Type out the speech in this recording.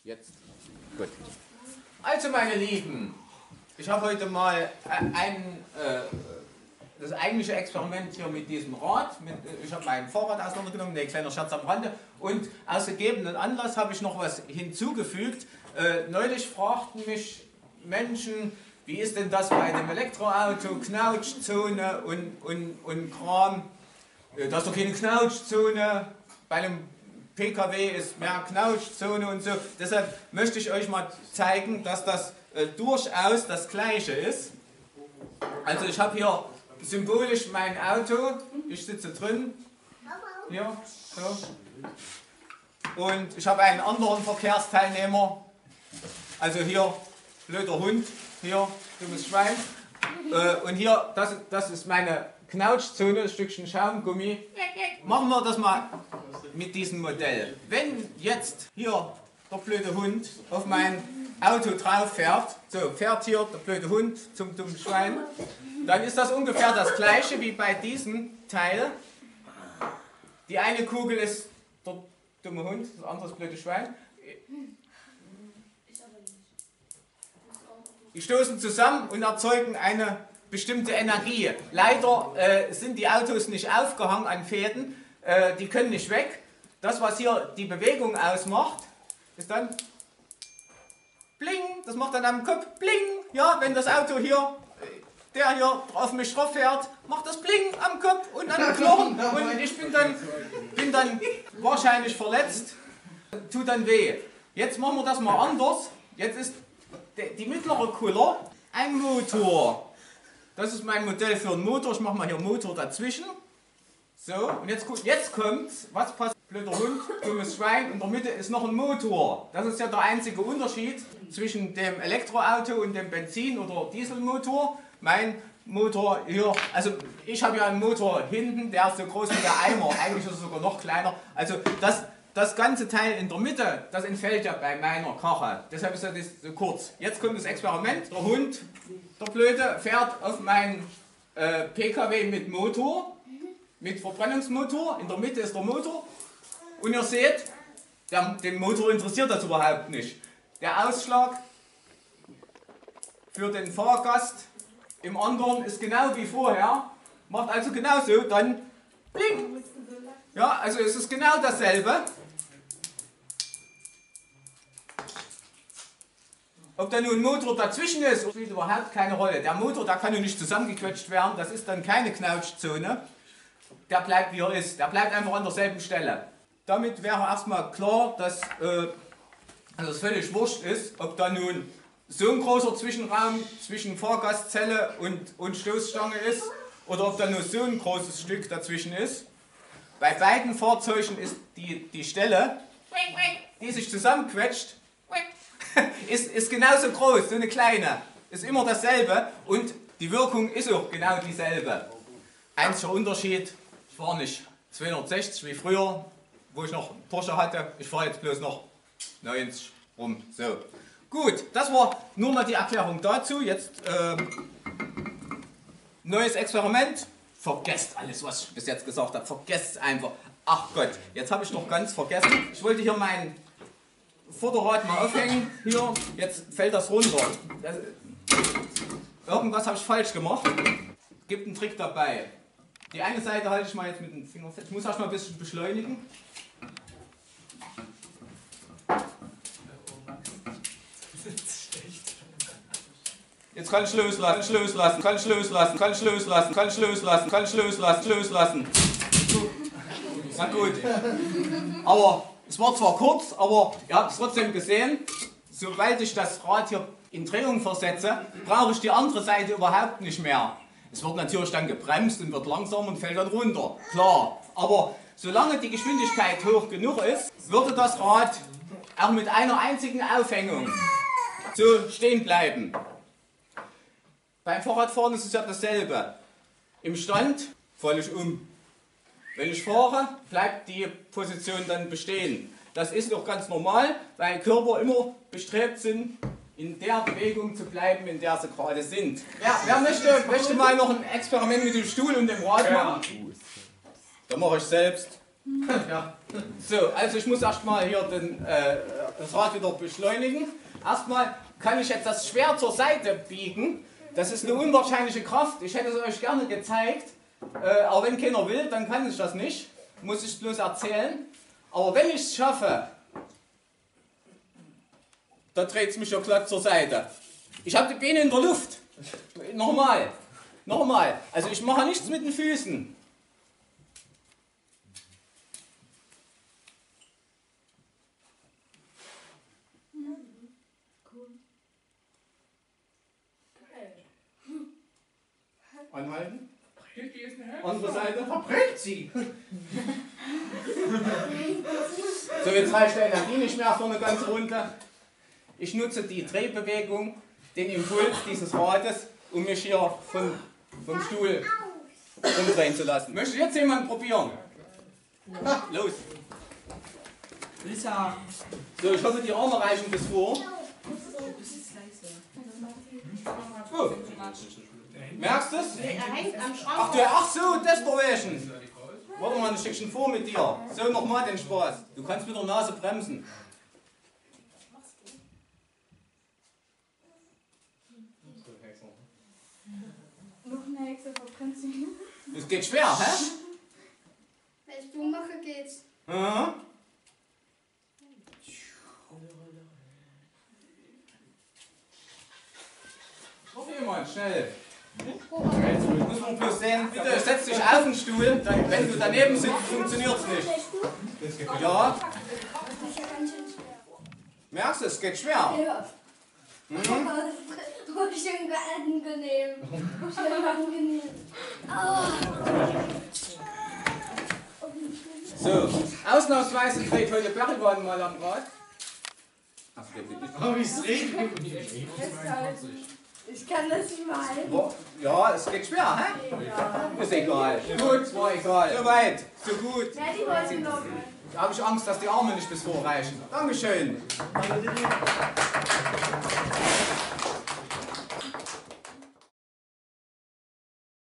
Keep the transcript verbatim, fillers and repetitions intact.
Jetzt. Gut. Also meine Lieben, ich habe heute mal ein, äh, das eigentliche Experiment hier mit diesem Rad. Mit, ich habe mein Fahrrad auseinandergenommen, der kleine Scherz am Rande. Und aus gegebenen Anlass habe ich noch was hinzugefügt. Äh, neulich fragten mich Menschen, wie ist denn das bei einem Elektroauto, Knautschzone und, und, und Kram. Äh, das ist doch keine Knautschzone, bei einem P K W ist mehr Knautschzone und so. Deshalb möchte ich euch mal zeigen, dass das äh, durchaus das Gleiche ist. Also ich habe hier symbolisch mein Auto, ich sitze drin, hier, so. Und ich habe einen anderen Verkehrsteilnehmer, also hier, blöder Hund, hier, dummes Schwein. Äh, und hier, das, das ist meine Knautschzone, ein Stückchen Schaumgummi. Machen wir das mal mit diesem Modell. Wenn jetzt hier der blöde Hund auf mein Auto drauf fährt, so fährt hier der blöde Hund zum dummen Schwein, dann ist das ungefähr das gleiche wie bei diesem Teil. Die eine Kugel ist der dumme Hund, das andere ist das blöde Schwein. Die stoßen zusammen und erzeugen eine bestimmte Energie. Leider äh, sind die Autos nicht aufgehangen an Fäden, äh, die können nicht weg. Das, was hier die Bewegung ausmacht, ist dann bling, das macht dann am Kopf bling. Ja, wenn das Auto hier, der hier auf mich drauf fährt, macht das bling am Kopf und an den Knochen und ich bin dann, bin dann wahrscheinlich verletzt, tut dann weh. Jetzt machen wir das mal anders. Jetzt ist die mittlere Kuller ein Motor. Das ist mein Modell für einen Motor. Ich mache mal hier Motor dazwischen. So, und jetzt, jetzt kommt, was passt? Blöder Hund, dummes Schwein, in der Mitte ist noch ein Motor. Das ist ja der einzige Unterschied zwischen dem Elektroauto und dem Benzin- oder Dieselmotor. Mein Motor hier, also ich habe ja einen Motor hinten, der ist so groß wie der Eimer, eigentlich ist er sogar noch kleiner. Also das, das ganze Teil in der Mitte, das entfällt ja bei meiner Karre. Deshalb ist das so kurz. Jetzt kommt das Experiment. Der Hund, der Blöde, fährt auf meinen äh, P K W mit Motor, mit Verbrennungsmotor. In der Mitte ist der Motor. Und ihr seht, der, den Motor interessiert das überhaupt nicht. Der Ausschlag für den Fahrgast im anderen ist genau wie vorher, macht also genauso, dann bling. Ja, also es ist genau dasselbe. Ob da nun ein Motor dazwischen ist, spielt überhaupt keine Rolle. Der Motor, der kann ja nicht zusammengequetscht werden, das ist dann keine Knautschzone. Der bleibt wie er ist, der bleibt einfach an derselben Stelle. Damit wäre erstmal klar, dass äh, also es völlig wurscht ist, ob da nun so ein großer Zwischenraum zwischen Fahrgastzelle und, und Stoßstange ist oder ob da nur so ein großes Stück dazwischen ist. Bei beiden Fahrzeugen ist die, die Stelle, die sich zusammenquetscht, ist, ist genauso groß, so eine kleine. Ist immer dasselbe und die Wirkung ist auch genau dieselbe. Einziger Unterschied, ich fahre nicht zweihundertsechzig wie früher, wo ich noch Porsche hatte, ich fahre jetzt bloß noch neunzig rum. So. Gut, das war nur mal die Erklärung dazu. Jetzt ähm, neues Experiment. Vergesst alles, was ich bis jetzt gesagt habe. Vergesst es einfach. Ach Gott, jetzt habe ich doch ganz vergessen. Ich wollte hier mein Vorderrad mal aufhängen. Hier, jetzt fällt das runter. Das, irgendwas habe ich falsch gemacht. Gibt einen Trick dabei. Die eine Seite halte ich mal jetzt mit dem Finger fest. Ich muss erst mal ein bisschen beschleunigen. Jetzt kann ich loslassen, kann ich loslassen, kann ich loslassen, kann ich loslassen, kann ich loslassen, kann ich loslassen, loslassen. Na gut. Aber es war zwar kurz, aber ihr habt es trotzdem gesehen. Sobald ich das Rad hier in Drehung versetze, brauche ich die andere Seite überhaupt nicht mehr. Es wird natürlich dann gebremst und wird langsamer und fällt dann runter. Klar. Aber solange die Geschwindigkeit hoch genug ist, würde das Rad auch mit einer einzigen Aufhängung so stehen bleiben. Beim Fahrradfahren ist es ja dasselbe. Im Stand falle ich um. Wenn ich fahre, bleibt die Position dann bestehen. Das ist auch ganz normal, weil Körper immer bestrebt sind, in der Bewegung zu bleiben, in der sie gerade sind. Wer, wer möchte, möchte mal noch ein Experiment mit dem Stuhl und dem Rad machen? Dann mache ich selbst. Ja. So, also ich muss erstmal hier den, äh, das Rad wieder beschleunigen. Erstmal kann ich jetzt das Schwert zur Seite biegen. Das ist eine unwahrscheinliche Kraft. Ich hätte es euch gerne gezeigt. Äh, aber wenn keiner will, dann kann ich das nicht. Muss ich bloß erzählen. Aber wenn ich es schaffe, da dreht es mich ja glatt zur Seite. Ich habe die Beine in der Luft. Nochmal. Nochmal. Also ich mache nichts mit den Füßen. Anhalten. Andere Seite. Verbrennt sie! So, jetzt reicht die Energie nicht mehr für eine ganze Runde. Ich nutze die Drehbewegung, den Impuls dieses Rades, um mich hier von, vom Stuhl umdrehen zu lassen. Möchte jetzt jemand probieren? Ja. Los! Lisa! So, ich hoffe, die Arme reichen bis vor. Oh. Merkst du es? Er hängt am Schrank. Ach, du, ach so, das Derwäschen. Warte mal ein Stückchen vor mit dir. So, nochmal den Spaß. Du kannst mit der Nase bremsen. Noch eine Hexe verbrennt sie. Das geht schwer, hä? Wenn ich Blumen mache, geht's. Mhm. Noch jemand, schnell. Jetzt muss man bloß sehen, bitte setz dich auf den Stuhl, dann, wenn du daneben sitzt, funktioniert es nicht. Ja. Merkst du, es geht schwer. Ja. Mhm. Oh, schön angenehm. Schön angenehm. Oh. So, ausnahmsweise dreht heute Beribahn mal am Rad. Ach, geht nicht. Aber wie es regnet! Ich kann das nicht mal. Ja, es geht schwer, hä? Ja. Ist egal. Gut, war egal. So weit, so gut. Ja, die wollte noch. Da habe ich Angst, dass die Arme nicht bis vorreichen. Dankeschön.